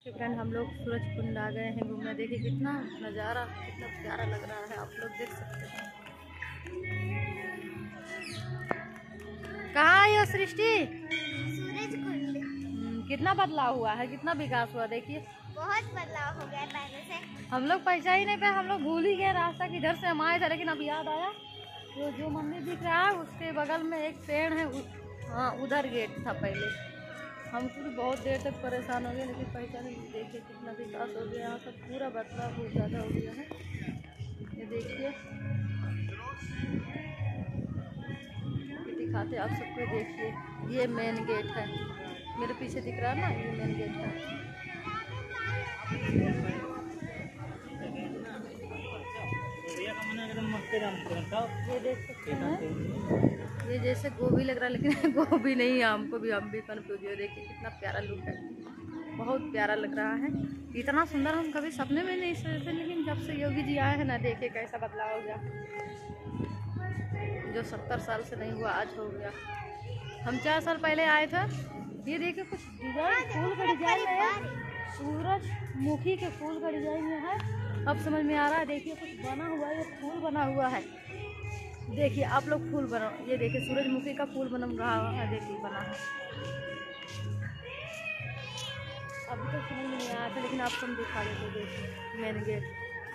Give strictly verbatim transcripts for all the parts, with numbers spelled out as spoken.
Friend हम लोग सूरज कुंड आ गए हैं घूमने। देखिए कितना नज़ारा, कितना प्यारा लग रहा है, आप लोग देख सकते हैं। कहाँ आई हो सृष्टि? सूरज कुंड। कितना बदलाव हुआ है, कितना विकास हुआ, देखिए बहुत बदलाव हो गया है पहले से। हम लोग पैसा ही नहीं पे, हम लोग भूल ही गए रास्ता किधर से हम आए थे। लेकिन अब याद आया, जो जो मंदिर दिख रहा है उसके बगल में एक पेड़ है, हाँ उधर गेट था पहले। हम खुद बहुत देर तक परेशान हो गए, लेकिन पैसा नहीं। देखिए कितना विकास हो गया, यहाँ सब पूरा बदलाव बहुत ज़्यादा हो गया है। ये देखिए, ये दिखाते आप सबको। देखिए ये मेन गेट है, मेरे पीछे दिख रहा है ना, ये मेन गेट है। ये देख सकते हैं, ये जैसे गोभी लग रहा है लेकिन गोभी नहीं है, हमको भी हम भी कन्फ्यूज हो। देखिए कितना प्यारा लुक है, बहुत प्यारा लग रहा है। इतना सुंदर हम कभी सपने में नहीं सोचे थे, लेकिन जब से योगी जी आए हैं ना, देखिए कैसा बदलाव हो गया। जो सत्तर साल से नहीं हुआ आज हो गया। हम चार साल पहले आए थे। ये देखिए कुछ डिजाइन, फूल का डिजाइन है, सूरजमुखी के फूल का डिजाइन है। अब समझ में आ रहा है। देखिए कुछ बना हुआ है, ये फूल बना हुआ है। देखिए आप लोग फूल बना, ये देखिए सूरजमुखी का फूल बन रहा है, देखिए बना है। अभी तो समझ में नहीं आया था, लेकिन आपको हम दिखा देते। देखिए मेन गेट।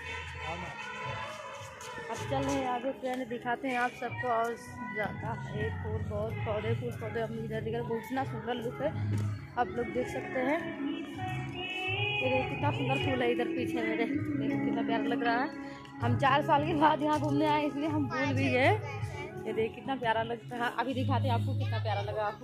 अब चल रहे हैं आगे फ्रेंड, दिखाते हैं आप सबको। और ज़्यादा एक फूल, बहुत पौधे, फूल पौधे हम इधर दिखा, बहुत इतना सुंदर लुक है, आप लोग देख सकते हैं। ये देखिए कितना सुंदर फूल है इधर पीछे मेरे, देखिए कितना प्यारा लग रहा है। हम चार साल के बाद यहाँ घूमने आए, इसलिए हम भूल भी गए। ये देखिए कितना प्यारा लगता है। अभी दिखाते हैं आपको कितना प्यारा लगा आपको।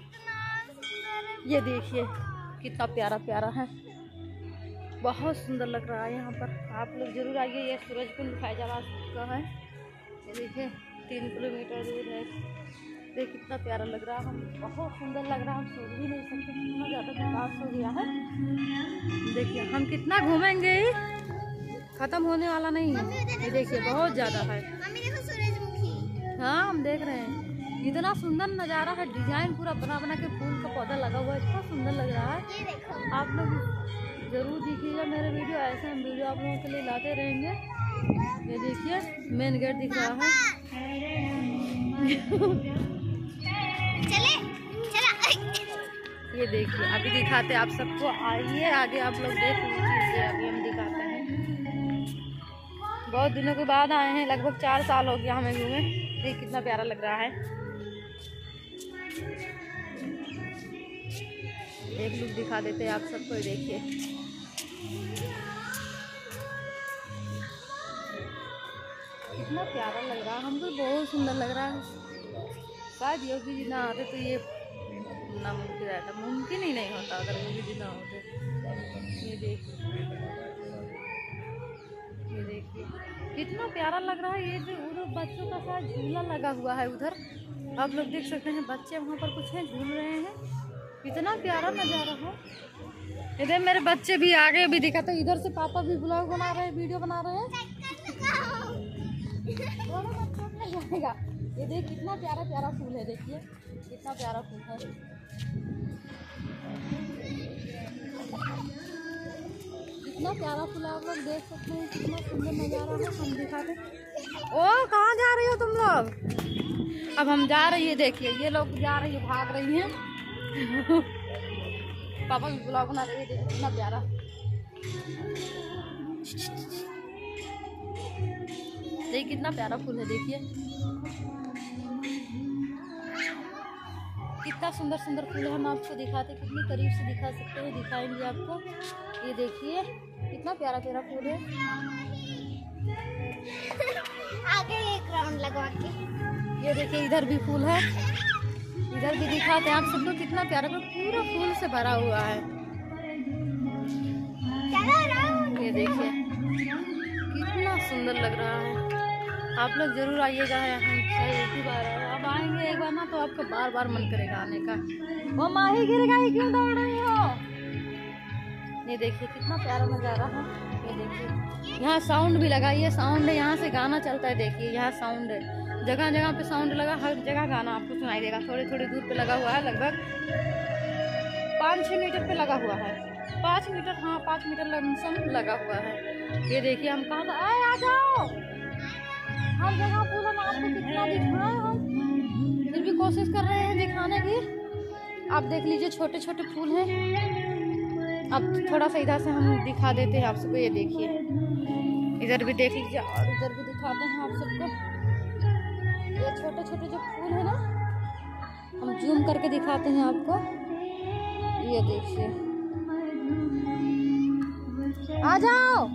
ये देखिए कितना प्यारा प्यारा है, बहुत सुंदर लग रहा है यहाँ पर। आप लोग जरूर आइए। ये सूरज कुंड फैजाबाद का है। ये देखिए तीन किलोमीटर दूर है। देखिए कितना प्यारा लग रहा है, बहुत सुंदर लग रहा है। हम सोच भी नहीं सकते कितना ज़्यादा विकास हो गया है। देखिए हम कितना घूमेंगे, ख़त्म होने वाला नहीं है। ये देखिए बहुत ज़्यादा है। हाँ हम देख रहे हैं, इतना सुंदर नज़ारा है। डिजाइन पूरा बना बना के फूल का पौधा लगा हुआ है, इतना सुंदर लग रहा है। आप लोग जरूर देखिएगा मेरे वीडियो, ऐसे हम वीडियो आप लोगों के लिए लाते रहेंगे। ये देखिए मेन गेट दिख रहा है। चले, चला। ये देखिए अभी दिखाते आप सबको, आइए आगे आप लोग देख लीजिए। अभी हम दिखाते हैं, बहुत दिनों के बाद आए हैं, लगभग चार साल हो गया हमें घूमे। देखिए कितना प्यारा लग रहा है। एक लुक दिखा देते हैं आप सबको। देखिए कितना प्यारा लग रहा है, हमको बहुत सुंदर लग रहा है। शायद योगी जी ना आते तो ये नामुमकिन रहता, मुमकिन ही नहीं होता अगर योगी जी ना होते। ये देखिए, ये देखिए कितना प्यारा लग रहा है। ये जो उधर बच्चों का शायद झूला लगा हुआ है, उधर आप लोग देख सकते हैं। बच्चे वहाँ पर कुछ हैं, झूल रहे हैं। कितना प्यारा नज़ारा है। इधर मेरे बच्चे भी आगे भी दिखाते, इधर से पापा भी ब्लॉग बना रहे हैं, वीडियो बना रहे हैं। जाएगा। ये देख कितना प्यारा प्यारा फूल है, देखिए कितना प्यारा फूल है। कितना प्यारा फूल है, आप लोग देख सकते हैं। कितना सुंदर नज़ारा है, हम दिखाते। ओ कहाँ जा रही हो तुम लोग? अब हम जा रही है, देखिए ये लोग जा रही है, भाग रही हैं। पापा भी ब्लॉग बना रही है, देखिए कितना प्यारा। देखिए कितना प्यारा फूल है, देखिए कितना सुंदर सुंदर फूल है। हम आपको दिखाते, कितनी करीब से दिखा सकते हैं, दिखाएंगे आपको। ये देखिए कितना प्यारा प्यारा फूल है। आगे एक राउंड लगवा के। ये देखिए इधर भी फूल है, इधर भी दिखाते हैं आप सबको। कितना प्यारा, पूरा फूल से भरा हुआ है। ये देखिए कितना सुंदर लग रहा है। आप लोग जरूर आइएगा। हम एक ही बार आए, अब आएंगे एक बार ना तो आपका बार बार मन करेगा आने का। वो माही गिर गई, क्यों दौड़ रही हो? ये देखिए कितना प्यारा नज़ारा है। ये देखिए यहाँ साउंड भी लगा, ये साउंड है, यहाँ से गाना चलता है। देखिए यहाँ साउंड है, जगह जगह पे साउंड लगा, हर जगह गाना आपको सुनाई देगा। थोड़ी थोड़ी दूर पे लगा हुआ है, लगभग पाँच छः मीटर पे लगा हुआ है। पाँच मीटर, हाँ पाँच मीटर लमसम लगा हुआ है। ये देखिए हम कहाँ आए, आ जाओ। हम जगह पूरा हम आपको कितना दिखाएं, हम फिर भी कोशिश कर रहे हैं दिखाने की। आप देख लीजिए छोटे छोटे फूल हैं। अब थोड़ा सा इधर से हम दिखा देते हैं आप सबको। ये देखिए इधर भी देख लीजिए और इधर भी दिखाते हैं आप सबको। ये छोटे छोटे जो फूल है ना, हम जूम करके दिखाते हैं आपको। ये देखिए, आ जाओ।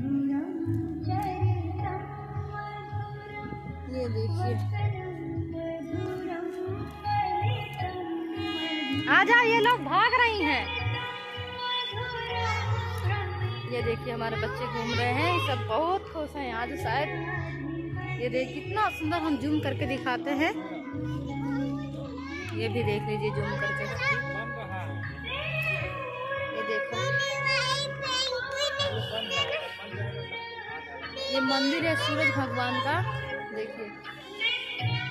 ये देखिए, आ जाओ, ये लोग भाग रही हैं। ये देखिए हमारे बच्चे घूम रहे हैं, ये सब बहुत खुश हैं आज शायद। ये देखिए कितना सुंदर, हम जूम करके दिखाते हैं। ये भी देख लीजिए जूम करके। ये देखो, ये मंदिर है सूरज भगवान का। देखिए